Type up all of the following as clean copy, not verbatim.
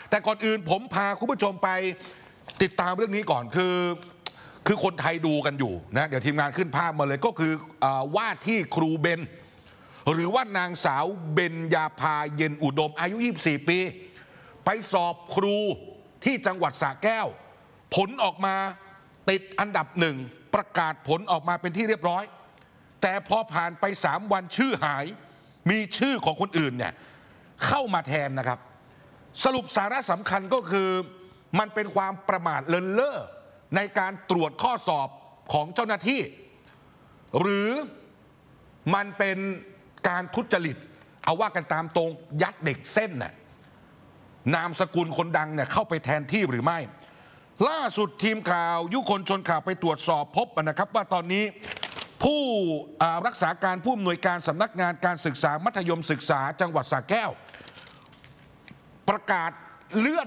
แต่ก่อนอื่นผมพาคุณผู้ชมไปติดตามเรื่องนี้ก่อนคือคนไทยดูกันอยู่นะเดี๋ยวทีมงานขึ้นภาพมาเลยก็คือว่าที่ครูเบนหรือว่านางสาวเบญญาภาเย็นอุดมอายุ24 ปีไปสอบครูที่จังหวัดสระแก้วผลออกมาติดอันดับ1ประกาศผลออกมาเป็นที่เรียบร้อยแต่พอผ่านไป3 วันชื่อหายมีชื่อของคนอื่นเนี่ยเข้ามาแทนนะครับสรุปสาระสำคัญก็คือมันเป็นความประมาทเลินเล่อในการตรวจข้อสอบของเจ้าหน้าที่หรือมันเป็นการทุจริตเอาว่ากันตามตรงยัดเด็กเส้นน่ะนามสกุลคนดังเนี่ยเข้าไปแทนที่หรือไม่ล่าสุดทีมข่าวยุคนชนข่าวไปตรวจสอบพบนะครับว่าตอนนี้ผู้รักษาการผู้อำนวยการสำนักงานการศึกษามัธยมศึกษาจังหวัดสระแก้วประกาศเลื่อน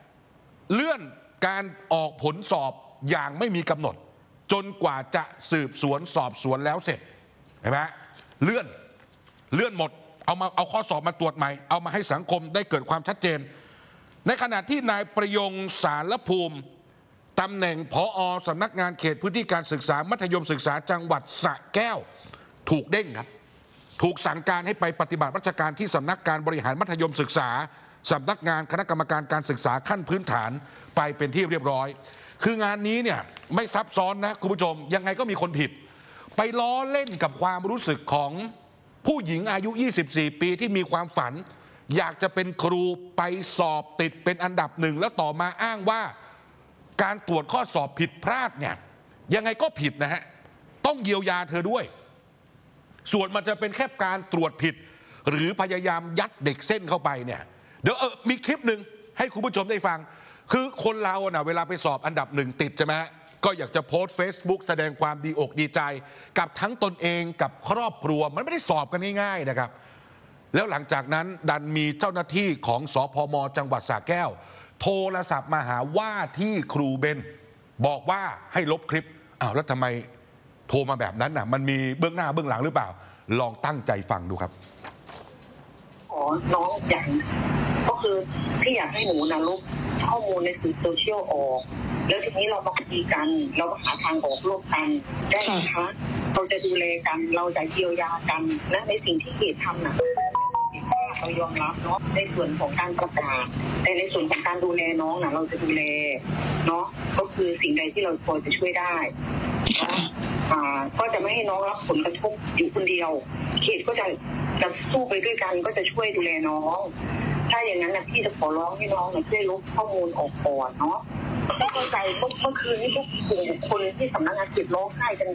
การออกผลสอบอย่างไม่มีกำหนดจนกว่าจะสืบสวนสอบสวนแล้วเสร็จเห็นไหมเลื่อนหมดเอาข้อสอบมาตรวจใหม่เอามาให้สังคมได้เกิดความชัดเจนในขณะที่นายประยงสารภูมิตำแหน่งผอ.สำนักงานเขตพื้นที่การศึกษามัธยมศึกษาจังหวัดสระแก้วถูกเด้งครับถูกสั่งการให้ไปปฏิบัติราชการที่สำนักการบริหารมัธยมศึกษาสำนักงานคณะกรรมการการศึกษาขั้นพื้นฐานไปเป็นที่เรียบร้อยคืองานนี้เนี่ยไม่ซับซ้อนนะคุณผู้ชมยังไงก็มีคนผิดไปล้อเล่นกับความรู้สึกของผู้หญิงอายุ24 ปีที่มีความฝันอยากจะเป็นครูไปสอบติดเป็นอันดับ1แล้วต่อมาอ้างว่าการตรวจข้อสอบผิดพลาดเนี่ยยังไงก็ผิดนะฮะต้องเยียวยาเธอด้วยส่วนมันจะเป็นแค่การตรวจผิดหรือพยายามยัดเด็กเส้นเข้าไปเนี่ยเดี๋ยวมีคลิปหนึ่งให้คุณผู้ชมได้ฟังคือคนเราเวลาไปสอบอันดับ1ติดใช่ไหมก็อยากจะโพสต์ Facebook แสดงความดีอกดีใจกับทั้งตนเองกับครอบครัวมันไม่ได้สอบกันง่ายๆนะครับแล้วหลังจากนั้นดันมีเจ้าหน้าที่ของสพม.จังหวัดสระแก้วโทรศัพท์มาหาว่าที่ครูเบนบอกว่าให้ลบคลิปอ้าวแล้วทำไมโทรมาแบบนั้นน่ะมันมีเบื้องหน้าเบื้องหลังหรือเปล่าลองตั้งใจฟังดูครับน้องอยากก็คือที่อยากให้หนูลบข้อมูลในสื่อโซเชียลออกแล้วทีนี้เรามาคุยกันเราหาทางออกร่วมกันได้ไหมคะเราจะดูแลกันเราจะเยียวยากันและในสิ่งที่เกดทำเรายอมรับเนาะในส่วนของการประกาศแต่ในส่วนของการดูแลน้องเราจะดูแลเนาะก็คือสิ่งใดที่เราพอจะช่วยได้ก็จะไม่ให้น้องรับผลกระทบอยู่คนเดียวเขตก็จะสู้ไปด้วยกันก็จะช่วยดูแลน้องถ้าอย่างนั้นนะพี่จะขอร้องให้น้องช่วยลบข้อมูลออกก่อนเนาะก็เข้าใจเมื่อคืนนี้ทุกกลุ่มบุคคลที่สำนักงานเขตร้องไห้กัน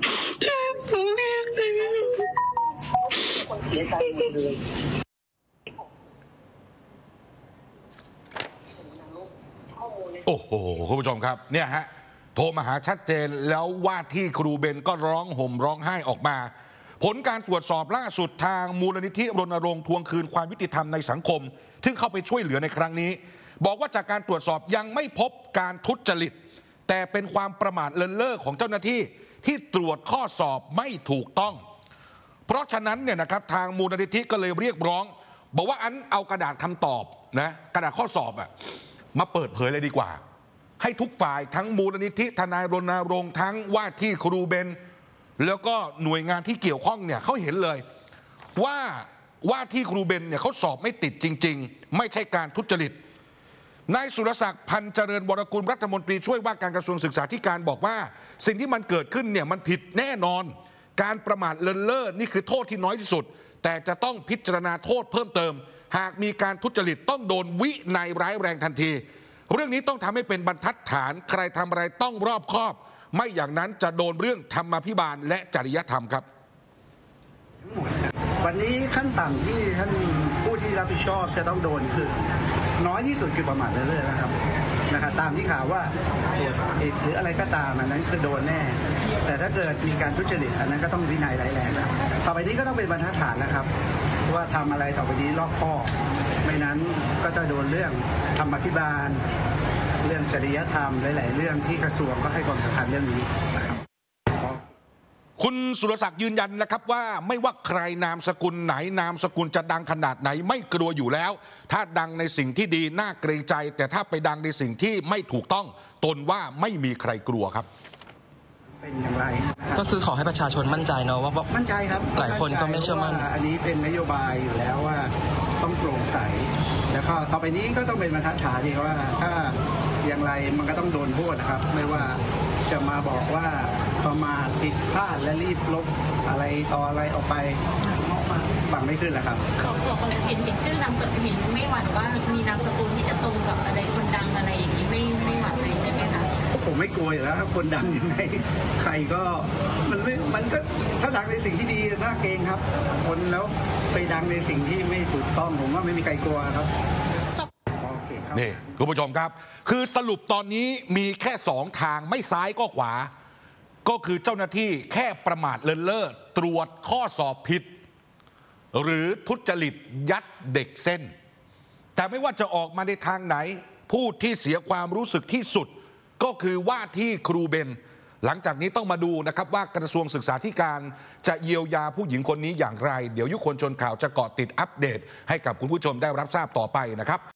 คนเสียใจหมดเลยโอ้โหคุณผู้ชมครับเนี่ยฮะโทรมาหาชัดเจนแล้วว่าที่ครูเบนก็ร้องห่มร้องไห้ออกมาผลการตรวจสอบล่าสุดทางมูลนิธิรณรงค์ทวงคืนความยุติธรรมในสังคมที่เข้าไปช่วยเหลือในครั้งนี้บอกว่าจากการตรวจสอบยังไม่พบการทุจริตแต่เป็นความประมาทเลินเล่อของเจ้าหน้าที่ที่ตรวจข้อสอบไม่ถูกต้องเพราะฉะนั้นเนี่ยนะครับทางมูลนิธิก็เลยเรียกร้องบอกว่าเอากระดาษคำตอบนะกระดาษข้อสอบมาเปิดเผยเลยดีกว่าให้ทุกฝ่ายทั้งมูลนิธิทนายรณรงค์ทั้งว่าที่ครูเบนแล้วก็หน่วยงานที่เกี่ยวข้องเนี่ยเขาเห็นเลยว่าที่ครูเบนเนี่ยเขาสอบไม่ติดจริงๆไม่ใช่การทุจริตนายสุรศักดิ์พันธ์เจริญวรกุลรัฐมนตรีช่วยว่าการกระทรวงศึกษาธิการบอกว่าสิ่งที่มันเกิดขึ้นเนี่ยมันผิดแน่นอนการประมาทเลินเล่อนี่คือโทษที่น้อยที่สุดแต่จะต้องพิจารณาโทษเพิ่มเติมหากมีการทุจริตต้องโดนวินัยร้ายแรงทันทีเรื่องนี้ต้องทำให้เป็นบรรทัดฐานใครทำอะไรต้องรอบคอบไม่อย่างนั้นจะโดนเรื่องธรรมาภิบาลและจริยธรรมครับวันนี้ขั้นต่ำที่ท่านผู้ที่รับผิดชอบจะต้องโดนคือน้อยที่สุดคือประมาทเลินเล่อนะครับตามที่ข่าวว่าหรืออะไรก็ตามอันนั้นคือโดนแน่แต่ถ้าเกิดมีการทุจริตอันนั้นก็ต้องวินัยร้ายแรงนะต่อไปนี้ก็ต้องเป็นบรรทัดฐานนะครับว่าทำอะไรต่อไปนี้รอบคอบไม่นั้นก็จะโดนเรื่องธรรมาภิบาลเรื่องจริยธรรมหลายๆเรื่องที่กระทรวงก็ให้ความสำคัญเรื่องนี้นะครับคุณสุรศักดิ์ยืนยันนะครับว่าไม่ว่าใครนามสกุลไหนนามสกุลจะดังขนาดไหนไม่กลัวอยู่แล้วถ้าดังในสิ่งที่ดีน่าเกรงใจแต่ถ้าไปดังในสิ่งที่ไม่ถูกต้องตนว่าไม่มีใครกลัวครับเป็นอย่างไรก็คือขอให้ประชาชนมั่นใจเนาะว่ามั่นใจครับหลายคนก็ไม่เชื่อมั่นอันนี้เป็นนโยบายอยู่แล้วว่าต้องโปร่งใสแล้วก็ต่อไปนี้ก็ต้องเป็นบรรทัดฐานที่ว่าถ้าอย่างไรมันก็ต้องโดนโทษนะครับไม่ว่าจะมาบอกว่าประมาทผิดพลาดและรีบลบอะไรต่ออะไรออกไปฟังไม่ขึ้นแหละครับเขาเห็นชื่อนามสกุลเห็นไม่หวั่นว่ามีนามสกุลที่จะตรงกับอะไรคนดังอะไรอย่างนี้ไม่หวั่นเลยใช่ไหมคะผมไม่กลัวอยู่แล้วครับคนดังยังไงใครก็มันก็ถ้าดังในสิ่งที่ดีน่าเกรงครับคนแล้วไปดังในสิ่งที่ไม่ถูกต้องผมว่าไม่มีใครกลัวครับนี่คุณผู้ชมครับคือสรุปตอนนี้มีแค่2ทางไม่ซ้ายก็ขวาก็คือเจ้าหน้าที่แค่ประมาทเลินเล่อตรวจข้อสอบผิดหรือทุจริตยัดเด็กเส้นแต่ไม่ว่าจะออกมาในทางไหนผู้ที่เสียความรู้สึกที่สุดก็คือว่าที่ครูเบนหลังจากนี้ต้องมาดูนะครับว่ากระทรวงศึกษาธิการจะเยียวยาผู้หญิงคนนี้อย่างไรเดี๋ยวยุคคนชนข่าวจะเกาะติดอัปเดตให้กับคุณผู้ชมได้รับทราบต่อไปนะครับ